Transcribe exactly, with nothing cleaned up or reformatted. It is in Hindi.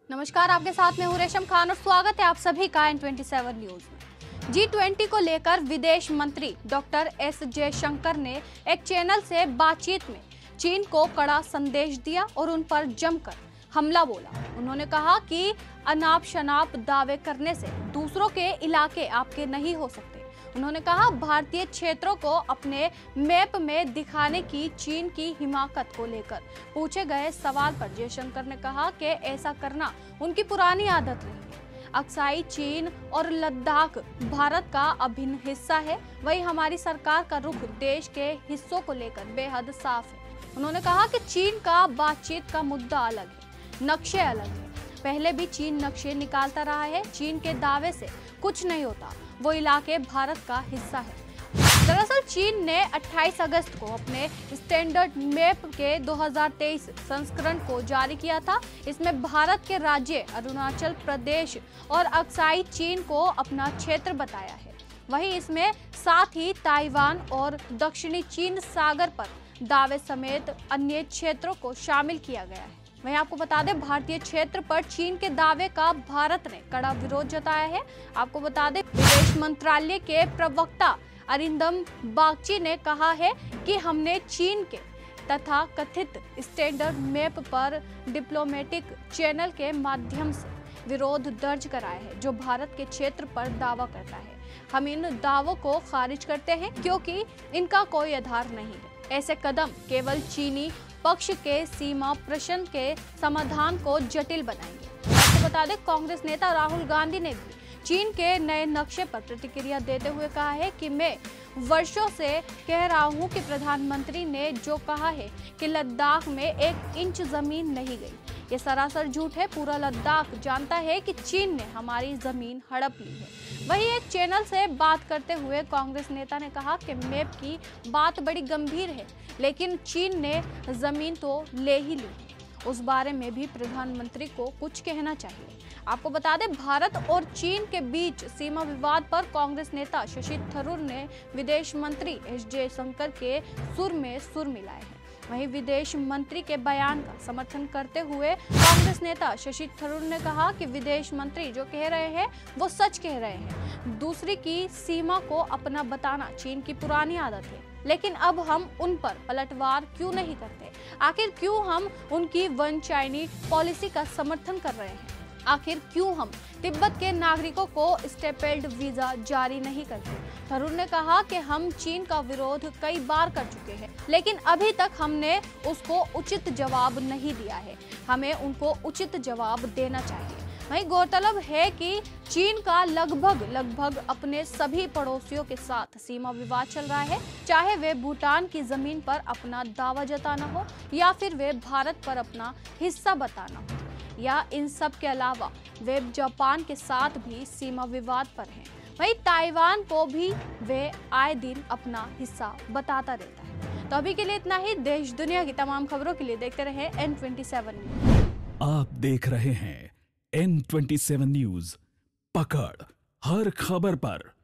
नमस्कार, आपके साथ में हूं रेशम खान और स्वागत है आप सभी का एन ट्वेंटी सेवन न्यूज में। जी ट्वेंटी को लेकर विदेश मंत्री डॉक्टर एस जयशंकर ने एक चैनल से बातचीत में चीन को कड़ा संदेश दिया और उन पर जमकर हमला बोला। उन्होंने कहा कि अनाप शनाप दावे करने से दूसरों के इलाके आपके नहीं हो सकते। उन्होंने कहा भारतीय क्षेत्रों को अपने मैप में दिखाने की चीन की हिमाकत को लेकर पूछे गए सवाल पर जयशंकर ने कहा कि ऐसा करना उनकी पुरानी आदत रही है। अक्साई चीन और लद्दाख भारत का अभिन्न हिस्सा है, वही हमारी सरकार का रुख देश के हिस्सों को लेकर बेहद साफ है। उन्होंने कहा कि चीन का बातचीत का मुद्दा अलग है, नक्शे अलग है। पहले भी चीन नक्शे निकालता रहा है। चीन के दावे से कुछ नहीं होता, वो इलाके भारत का हिस्सा है। दरअसल चीन ने अट्ठाईस अगस्त को अपने स्टैंडर्ड मैप के दो हज़ार तेईस संस्करण को जारी किया था। इसमें भारत के राज्य अरुणाचल प्रदेश और अक्साई चीन को अपना क्षेत्र बताया है। वहीं इसमें साथ ही ताइवान और दक्षिणी चीन सागर पर दावे समेत अन्य क्षेत्रों को शामिल किया गया है। वहीं आपको बता दें, भारतीय क्षेत्र पर चीन के दावे का भारत ने कड़ा विरोध जताया है। आपको बता दें, विदेश मंत्रालय के प्रवक्ता अरिंदम बागची ने कहा है कि हमने चीन के तथा कथित स्टैंडर्ड मैप पर डिप्लोमेटिक चैनल के माध्यम से विरोध दर्ज कराया है, जो भारत के क्षेत्र पर दावा करता है। हम इन दावों को खारिज करते हैं क्योंकि इनका कोई आधार नहीं है। ऐसे कदम केवल चीनी पक्ष के सीमा प्रश्न के समाधान को जटिल बनाएंगे। आपको बता दें, कांग्रेस नेता राहुल गांधी ने भी चीन के नए नक्शे पर प्रतिक्रिया देते हुए कहा है कि मैं वर्षों से कह रहा हूं कि प्रधानमंत्री ने जो कहा है कि लद्दाख में एक इंच जमीन नहीं गई, ये सरासर झूठ है। पूरा लद्दाख जानता है कि चीन ने हमारी जमीन हड़प ली है। वहीं एक चैनल से बात करते हुए कांग्रेस नेता ने कहा कि मैप की बात बड़ी गंभीर है, लेकिन चीन ने जमीन तो ले ही ली, उस बारे में भी प्रधानमंत्री को कुछ कहना चाहिए। आपको बता दें, भारत और चीन के बीच सीमा विवाद पर कांग्रेस नेता शशि थरूर ने विदेश मंत्री एस जयशंकर के सुर में सुर मिलाए हैं। वहीं विदेश मंत्री के बयान का समर्थन करते हुए कांग्रेस नेता शशि थरूर ने कहा कि विदेश मंत्री जो कह रहे हैं वो सच कह रहे हैं। दूसरी की सीमा को अपना बताना चीन की पुरानी आदत है, लेकिन अब हम उन पर पलटवार क्यों नहीं करते? आखिर क्यों हम उनकी वन चाइना पॉलिसी का समर्थन कर रहे हैं? आखिर क्यों हम तिब्बत के नागरिकों को स्टेपल्ड वीजा जारी नहीं करते? थरूर ने कहा कि हम चीन का विरोध कई बार कर चुके हैं, लेकिन अभी तक हमने उसको उचित जवाब नहीं दिया है। हमें उनको उचित जवाब देना चाहिए। वहीं गौरतलब है कि चीन का लगभग लगभग अपने सभी पड़ोसियों के साथ सीमा विवाद चल रहा है, चाहे वे भूटान की जमीन पर अपना दावा जताना हो या फिर वे भारत पर अपना हिस्सा बताना हो, या इन सब के अलावा वे जापान के साथ भी सीमा विवाद पर हैं। वहीं ताइवान को भी वे आए दिन अपना हिस्सा बताता रहता है। तो अभी के लिए इतना ही। देश दुनिया की तमाम खबरों के लिए देखते रहे एन ट्वेंटी सेवन न्यूज। आप देख रहे हैं एन ट्वेंटी सेवन न्यूज, पकड़ हर खबर पर।